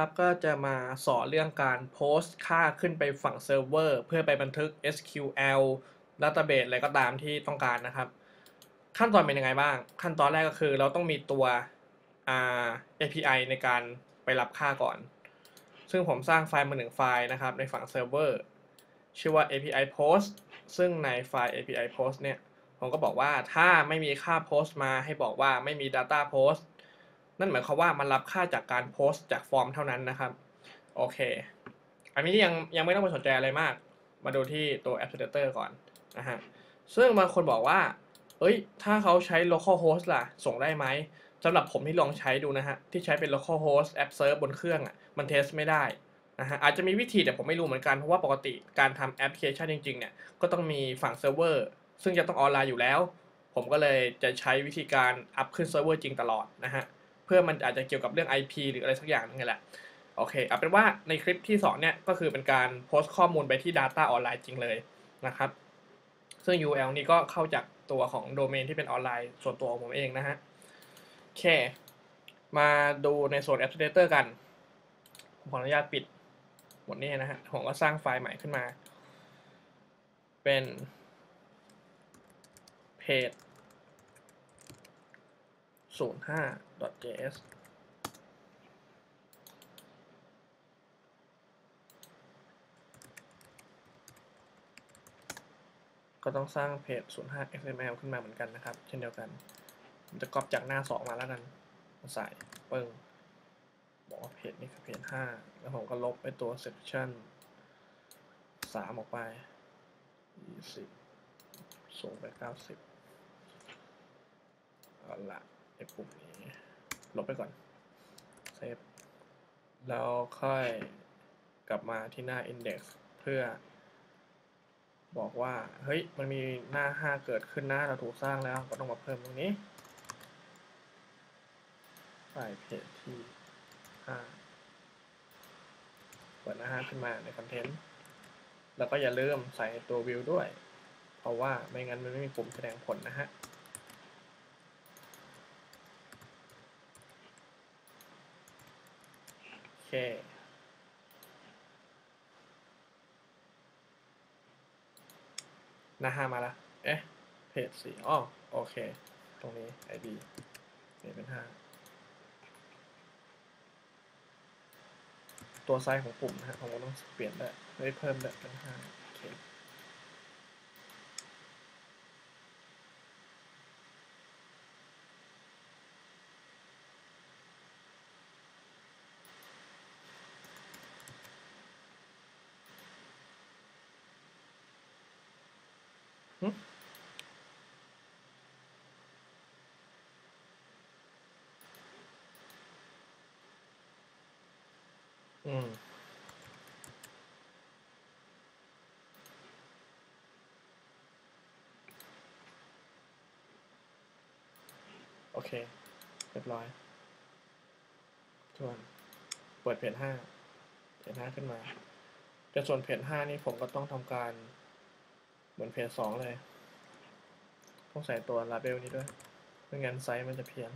ก็จะมาสอนเรื่องการโพสต์ค่าขึ้นไปฝั่งเซิร์ฟเวอร์เพื่อไปบันทึก SQL Database อะไรก็ตามที่ต้องการนะครับขั้นตอนเป็นยังไงบ้างขั้นตอนแรกก็คือเราต้องมีตัว API ในการไปรับค่าก่อนซึ่งผมสร้างไฟล์มา1ไฟล์นะครับในฝั่งเซิร์ฟเวอร์ชื่อว่า API post ซึ่งในไฟล์ API post เนี่ยผมก็บอกว่าถ้าไม่มีค่า post มาให้บอกว่าไม่มี data post นั่นหมายความว่ามันรับค่าจากการโพสต์จากฟอร์มเท่านั้นนะครับโอเคอันนี้ยังไม่ต้องไปสนใจอะไรมากมาดูที่ตัว Administrator ก่อนนะฮะซึ่งบางคนบอกว่าเอ้ยถ้าเขาใช้ localhost ล่ะส่งได้ไหมสำหรับผมที่ลองใช้ดูนะฮะที่ใช้เป็น localhost app serve บนเครื่องอ่ะมันเทสไม่ได้นะฮะอาจจะมีวิธีแต่ผมไม่รู้เหมือนกันเพราะว่าปกติการทำแอปพลิเคชันจริงๆเนี่ยก็ต้องมีฝั่งเซิร์ฟเวอร์ซึ่งจะต้องออนไลน์อยู่แล้วผมก็เลยจะใช้วิธีการอัพขึ้นเซิร์ฟเวอร์จริงตลอดนะฮะเพื่อมันอาจจะเกี่ยวกับเรื่อง IP หรืออะไรสักอย่างนึงแหละโอเคเอาเป็นว่าในคลิปที่สอนเนี่ยก็คือเป็นการโพสต์ข้อมูลไปที่ Data ออนไลน์จริงเลยนะครับซึ่ง URL นี้ก็เข้าจากตัวของโดเมนที่เป็นออนไลน์ส่วนตัวของผมเองนะฮะโอเคมาดูในส่วน Administrator กันผมขออนุญาตปิดหมดนี้นะฮะผมก็สร้างไฟล์ใหม่ขึ้นมาเป็นเพจ 05.js ก็ต้องสร้างเพจ 05 XML ขึ้นมาเหมือนกันนะครับเช่นเดียวกันผมจะก๊อปจากหน้า 2 มาแล้วกันใส่ปึ้งบอกว่าเพจนี้คือเพจ 5 แล้วผมก็ลบไปตัว section 3 ออกไป 20 ส่งไป 90เอาละไอ้ปุ่มนี้ลบไปก่อนเซฟแล้วค่อยกลับมาที่หน้า index เพื่อบอกว่าเฮ้ยมันมีหน้า 5 เกิดขึ้นนะเราถูกสร้างแล้วก็ต้องมาเพิ่มตรงนี้ไฟล์เพจที่ 5 เปิดหน้า 5 ขึ้นมาในคอนเทนต์แล้วก็อย่าลืมใส่ตัววิวด้วยเพราะว่าไม่งั้นมันไม่มีปุ่มแสดงผลนะฮะโอเคหน้า 5 มาแล้วเอ๊ะเพจ 4อ๋อโอเคตรงนี้ ID นี่เป็น 5 ตัวไซส์ของปุ่มนะฮะผมก็ต้องเปลี่ยนได้ไม่เพิ่มได้เป็น 5โอเคอืมโอเคเรียบร้อยส่วนเปิดเพจ 5 เพจ 5 ขึ้นมาแต่ส่วนเพจ 5 นี่ผมก็ต้องทำการเหมือนเพจ 2 เลยต้องใส่ตัว label นี้ด้วยไม่งั้นไซส์มันจะเพี้ยน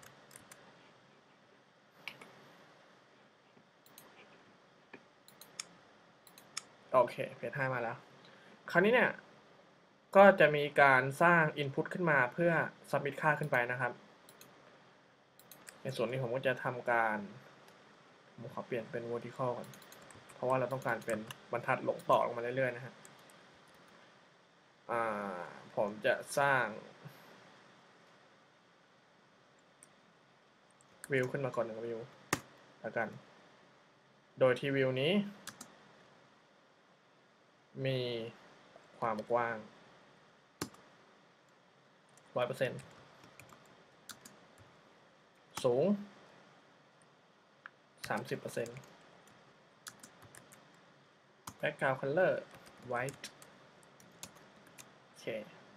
โอเคเพจ 5 มาแล้วคราวนี้เนี่ยก็จะมีการสร้าง input ขึ้นมาเพื่อ submit ค่าขึ้นไปนะครับในส่วนนี้ผมก็จะทำการผมขอเปลี่ยนเป็น vertical ก่อนเพราะว่าเราต้องการเป็นบรรทัดลงต่อลงมาเรื่อยๆนะฮะผมจะสร้างวิวขึ้นมาก่อน1วิวแล้วกันโดยที่วิวนี้มีความกว้าง 100% สูง 30% background color white โอเค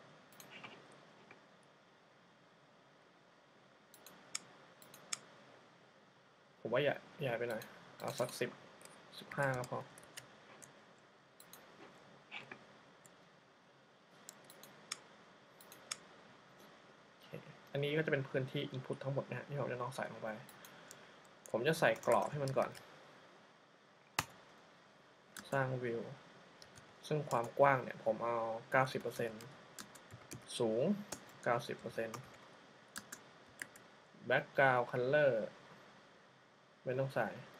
ผมว่าใหญ่ไปหน่อยเอาสัก15ก็พออันนี้ก็จะเป็นพื้นที่ input ทั้งหมดนะฮะที่ผมจะลองใส่ลงไปผมจะใส่กรอบให้มันก่อนสร้างวิวซึ่งความกว้างเนี่ยผมเอา 90% สูง 90% background color ไม่ต้องใส่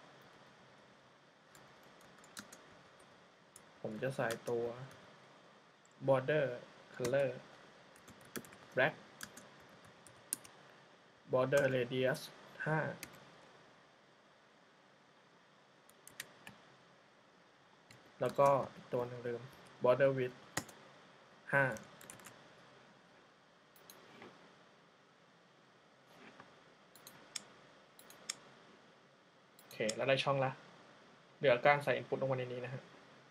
ผมจะใส่ตัว border color black border radius 5 แล้วก็อีกตัวหนึ่งลืม border width 5โอเคแล้วได้ช่องละเหลือการใส่ input ลงมาในนี้นะฮะ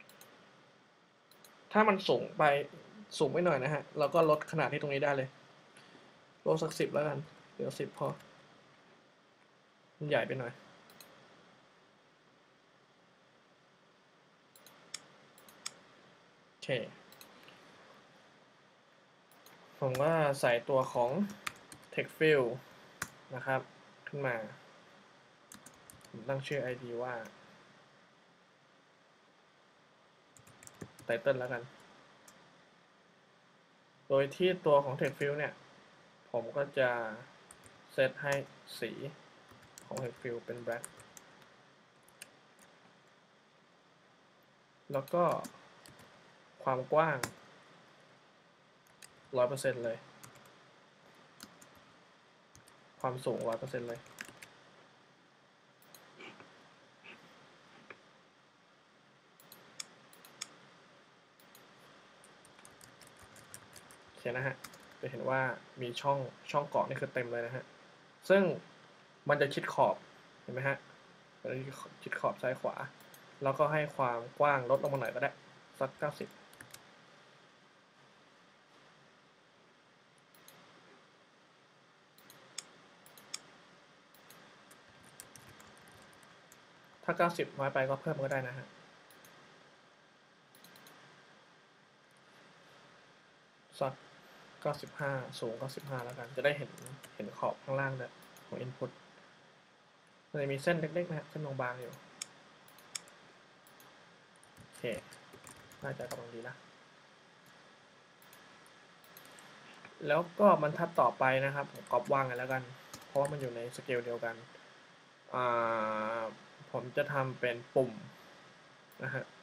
ถ้ามันสูงไปหน่อยนะฮะเราก็ลดขนาดที่ตรงนี้ได้เลยลดสัก10แล้วกันเหลือ10พอมันใหญ่ไปหน่อยโอเคผมก็ใส่ตัวของ text fill นะครับขึ้นมาผมตั้งชื่อ ID ว่า title แล้วกันโดยที่ตัวของ text fill เนี่ยผมก็จะเซตให้สีของ text fill เป็น black แล้วก็ความกว้าง 100% เลยความสูง 100% เลยโอเคนะฮะจะเห็นว่ามีช่องเกาะนี่คือเต็มเลยนะฮะซึ่งมันจะชิดขอบเห็นไหมฮะมันจะชิดขอบซ้ายขวาแล้วก็ให้ความกว้างลดลงมาหน่อยก็ได้สัก 90ถ้า 90น้อยไปก็เพิ่มก็ได้นะฮะสัก 95สูง 95แล้วกันจะได้เห็นขอบข้างล่างด้วยของ input มันจะมีเส้นเล็กๆนะฮะเส้นบางๆอยู่โอเคน่าจะกำลังดีนะแล้วก็บรรทัดต่อไปนะครับผมก๊อปวางกันแล้วกันเพราะว่ามันอยู่ในสเกลเดียวกันผมจะทำเป็นปุ่มนะฮะ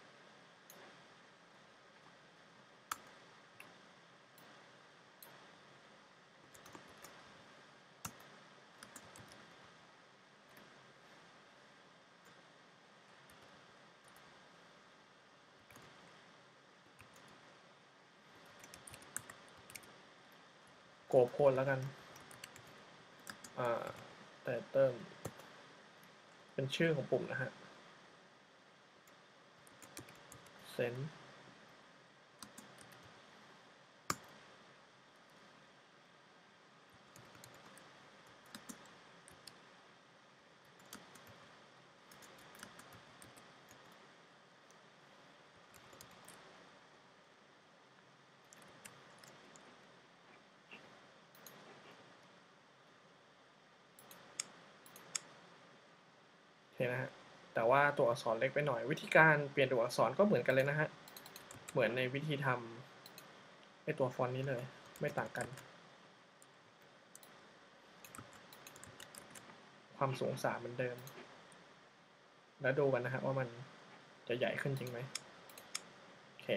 โกโพลแล้วกันแต่เติมเป็นชื่อของปุ่มนะฮะเซนโอเคนะฮะแต่ว่าตัวอักษรเล็กไปหน่อยวิธีการเปลี่ยนตัวอักษรก็เหมือนกันเลยนะฮะเหมือนในวิธีทำไอตัวฟอนต์นี้เลยไม่ต่างกันความสูง3เหมือนเดิมแล้วดูกันนะฮะว่ามันจะใหญ่ขึ้นจริงไหมโอเค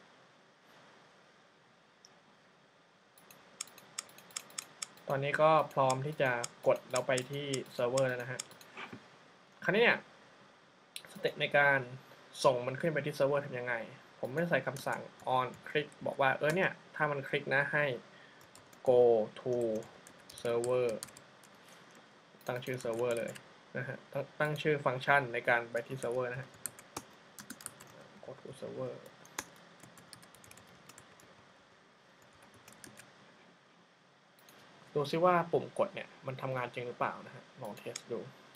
ตอนนี้ก็พร้อมที่จะกดเราไปที่เซิร์ฟเวอร์แล้วนะฮะคราวนี้เนี่ยสเต็ปในการส่งมันขึ้นไปที่เซิร์ฟเวอร์ทำยังไงผมไม่ได้ใส่คำสั่ง on คลิกบอกว่าเนี่ยถ้ามันคลิกนะให้ go to server ตั้งชื่อเซิร์ฟเวอร์เลยนะฮะตั้งชื่อฟังก์ชันในการไปที่เซิร์ฟเวอร์นะฮะ go to server ดูซิว่าปุ่มกดเนี่ยมันทำงานจริงหรือเปล่านะฮะลองเทสดู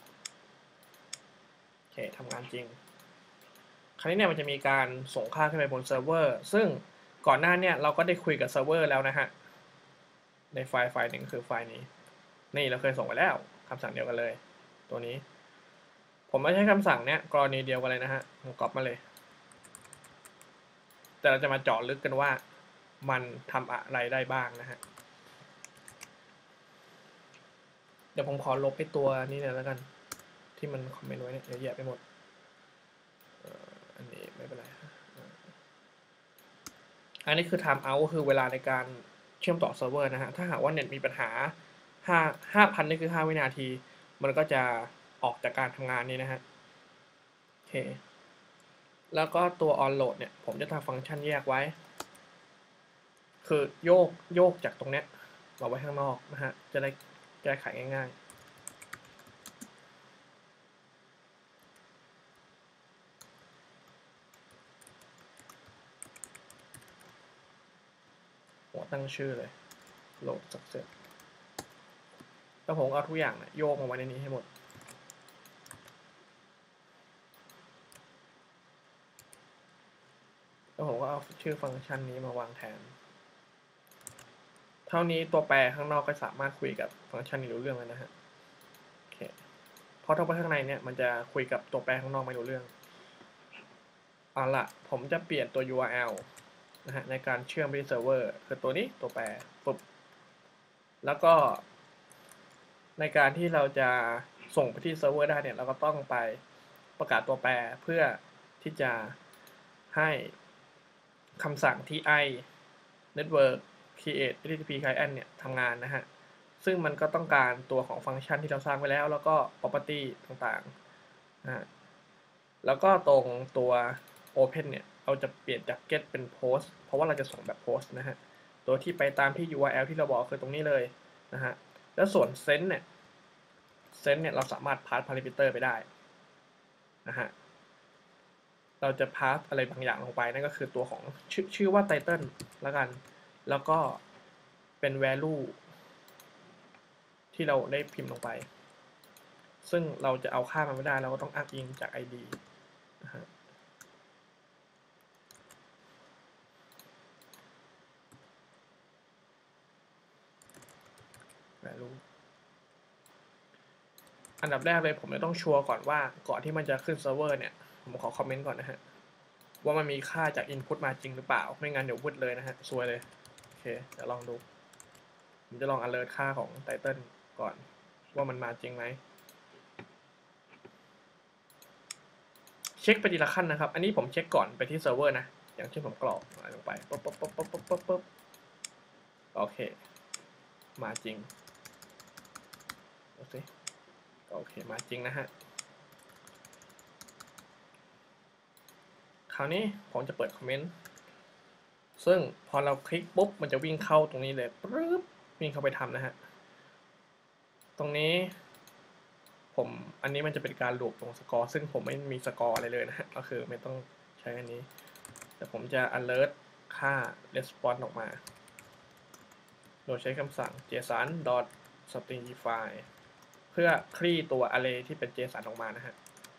โอเคทำงานจริงคราวนี้เนี่ยมันจะมีการส่งค่าขึ้นไปบนเซิร์ฟเวอร์ซึ่งก่อนหน้าเนี่ยเราก็ได้คุยกับเซิร์ฟเวอร์แล้วนะฮะในไฟล์หนึ่งคือไฟล์นี้นี่เราเคยส่งไปแล้วคำสั่งเดียวกันเลยตัวนี้ผมไม่ใช้คำสั่งเนี้ยกรณีเดียวกันเลยนะฮะผมก๊อปมาเลยแต่เราจะมาเจาะลึกกันว่ามันทำอะไรได้บ้างนะฮะเดี๋ยวผมขอลบไอ้ตัวนี้เนี่ยแล้วกันที่มันคอมเมนต์ไว้เนี่ยเยอะแยะไปหมดอันนี้ไม่เป็นไรอันนี้คือ time out คือเวลาในการเชื่อมต่อเซิร์ฟเวอร์นะฮะถ้าหากว่าเน็ตมีปัญหา5,000นี่คือ5วินาทีมันก็จะออกจากการทำงานนี้นะฮะโอเคแล้วก็ตัว on load เนี่ยผมจะทำฟังก์ชันแยกไว้คือโยกจากตรงเนี้ยมาไว้ข้างนอกนะฮะจะได้แก้ไขง่ายๆหัวตั้งชื่อเลย load success แล้วผมเอาทุกอย่างเนี่ยโยกมาไว้ในนี้ให้หมดแล้วผมก็เอาชื่อฟังก์ชันนี้มาวางแทนเท่านี้ตัวแปรข้างนอกก็สามารถคุยกับฟังก์ชันนี้รู้เรื่องแล้วนะฮะโอเคเพราะถ้าไปข้างในเนี่ยมันจะคุยกับตัวแปรข้างนอกไม่รู้เรื่องเอาละผมจะเปลี่ยนตัว URL นะฮะในการเชื่อมไปที่เซิร์ฟเวอร์คือตัวนี้ตัวแปรปุ๊บแล้วก็ในการที่เราจะส่งไปที่เซิร์ฟเวอร์ได้เนี่ยเราก็ต้องไปประกาศตัวแปรเพื่อที่จะให้คำสั่ง ti network create http client เนี่ยทำงานนะฮะซึ่งมันก็ต้องการตัวของฟังก์ชันที่เราสร้างไว้แล้วก็ property ต่างๆนะแล้วก็ตรงตัว open เนี่ยเราจะเปลี่ยนจาก get เป็น post เพราะว่าเราจะส่งแบบ post นะฮะตัวที่ไปตามที่ URL ที่เราบอกคือตรงนี้เลยนะฮะแล้วส่วน send เนี่ยเราสามารถ pass parameter ไปได้นะฮะเราจะ pass อะไรบางอย่างลงไปนั่นก็คือตัวของชื่อว่า title แล้วกันแล้วก็เป็น value ที่เราได้พิมพ์ลงไปซึ่งเราจะเอาค่ามันไม่ได้เราก็ต้องอ้างอิงจาก ID นะฮะ value อันดับแรกเลยผมจะต้องชัวร์ก่อนว่าก่อนที่มันจะขึ้นเซิร์ฟเวอร์เนี่ยผมขอคอมเมนต์ก่อนนะฮะว่ามันมีค่าจาก input มาจริงหรือเปล่าไม่งั้นเดี๋ยววุดเลยนะฮะซวยเลยโอเคเดี๋ยวลองดูผมจะลอง alert ค่าของ title ก่อนว่ามันมาจริงไหมเช็คไปทีละขั้นนะครับอันนี้ผมเช็คก่อนไปที่เซิร์ฟเวอร์นะอย่างที่ผมกรอกอะไรลงไปปุ๊บโอเคมาจริงดูสิโอเคมาจริงนะฮะคราวนี้ผมจะเปิดคอมเมนต์ซึ่งพอเราคลิกปุ๊บมันจะวิ่งเข้าตรงนี้เลยปึ๊บวิ่งเข้าไปทำนะฮะตรงนี้อันนี้มันจะเป็นการลูปตรงสกอร์ซึ่งผมไม่มีสกอร์อะไรเลยนะฮะก็คือไม่ต้องใช้อันนี้แต่ผมจะ alert ค่า response ออกมาโดยใช้คำสั่ง json.stringify เพื่อคลี่ตัว array ที่เป็น json ออกมานะฮะ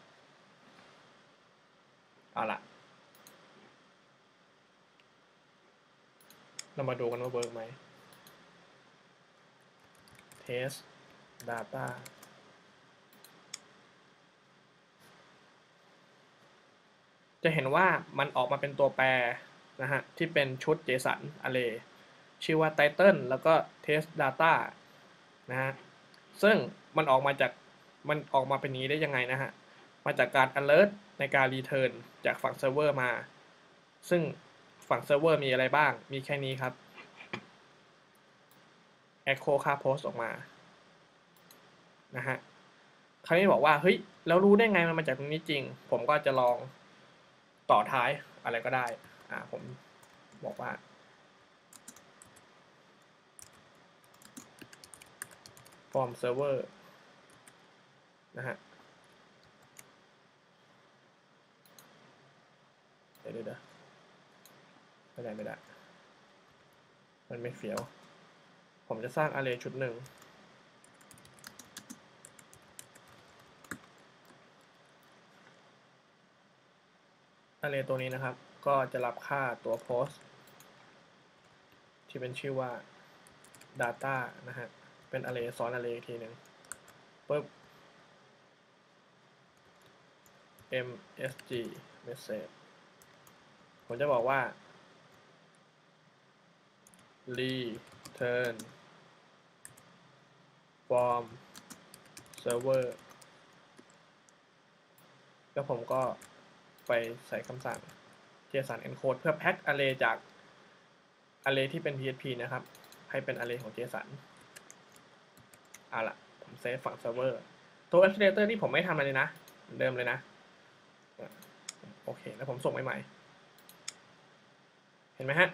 เอาล่ะเรามาดูกันว่าเวิร์กไหม test data จะเห็นว่ามันออกมาเป็นตัวแปรนะฮะที่เป็นชุด JSON array ชื่อว่า title แล้วก็ test data นะฮะซึ่งมันออกมาเป็นนี้ได้ยังไงนะฮะมาจากการ alert ในการ return จากฝั่งเซิร์ฟเวอร์มาซึ่งฝั่งเซิร์ฟเวอร์มีอะไรบ้างมีแค่นี้ครับ echo ค่า post ออกมานะฮะคราวนี้บอกว่าเฮ้ยแล้วรู้ได้ไงมันมาจากตรงนี้จริงผมก็จะลองต่อท้ายอะไรก็ได้ผมบอกว่า from server นะฮะเดี๋ยวไม่ได้มันไม่เฟี้ยวผมจะสร้าง array ชุดหนึ่ง array ตัวนี้นะครับก็จะรับค่าตัว post ที่เป็นชื่อว่า data นะฮะเป็น array ซ้อน array อีกทีหนึ่งปุ๊บ msg message ผมจะบอกว่า return from server แล้วผมก็ไปใส่คำสั่ง JSON encode เพื่อ pack array จาก array ที่เป็น PHP นะครับให้เป็น array ของ JSON เอาล่ะผมเซฟฝั่งเซิร์ฟเวอร์ตัว illustrator นี่ผมไม่ทำอะไรเลยนะเหมือนเดิมเลยนะโอเคแล้วผมส่งใหม่ๆเห็นไหมฮะ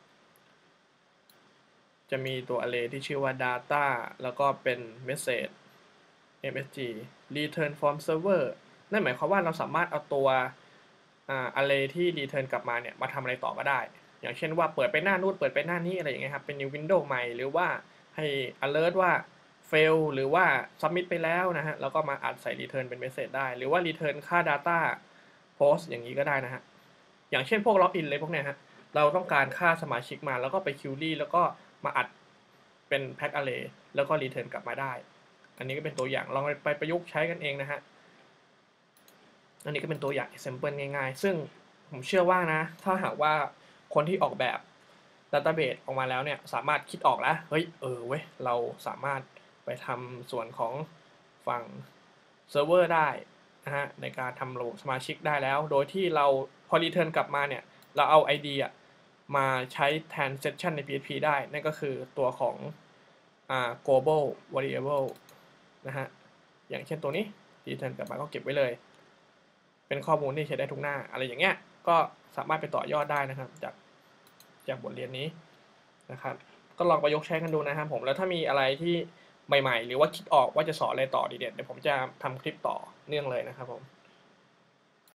จะมีตัว array ที่ชื่อว่า data แล้วก็เป็น message msg return from server นั่นหมายความว่าเราสามารถเอาตัวarray ที่ return กลับมาเนี่ยมาทำอะไรต่อก็ได้อย่างเช่นว่าเปิดไปหน้านู้นเปิดไปหน้านี้อะไรอย่างเงี้ยครับเป็น new window ใหม่หรือว่าให้ alert ว่า fail หรือว่า submit ไปแล้วนะฮะแล้วก็มาอัดใส่ return เป็น message ได้หรือว่า return ค่า data post อย่างนี้ก็ได้นะฮะอย่างเช่นพวก login เลยพวกเนี้ยฮะเราต้องการค่าสมาชิกมาแล้วก็ไป query แล้วก็มาอัดเป็น pack array แล้วก็ return กลับมาได้อันนี้ก็เป็นตัวอย่างลองไปประยุกต์ใช้กันเองนะฮะอันนี้ก็เป็นตัวอย่าง example ง่ายๆซึ่งผมเชื่อว่านะถ้าหากว่าคนที่ออกแบบ database ออกมาแล้วเนี่ยสามารถคิดออกแล้วเฮ้ยเว้ยเราสามารถไปทำส่วนของฝั่งเซิร์ฟเวอร์ได้นะฮะในการทำระบบสมาชิกได้แล้วโดยที่เราพอ return กลับมาเนี่ยเราเอา ID มาใช้แทน session ใน PHP ได้นั่นก็คือตัวของglobal variable นะฮะอย่างเช่นตัวนี้ return กลับมาก็เก็บไว้เลยเป็นข้อมูลที่ใช้ได้ทุกหน้าอะไรอย่างเงี้ยก็สามารถไปต่อยอดได้นะครับจากบทเรียนนี้นะครับก็ลองประยุกต์ใช้กันดูนะครับผมแล้วถ้ามีอะไรที่ใหม่ๆหรือว่าคิดออกว่าจะสอนอะไรต่อดีเด่นเดี๋ยวผมจะทำคลิปต่อเนื่องเลยนะครับผม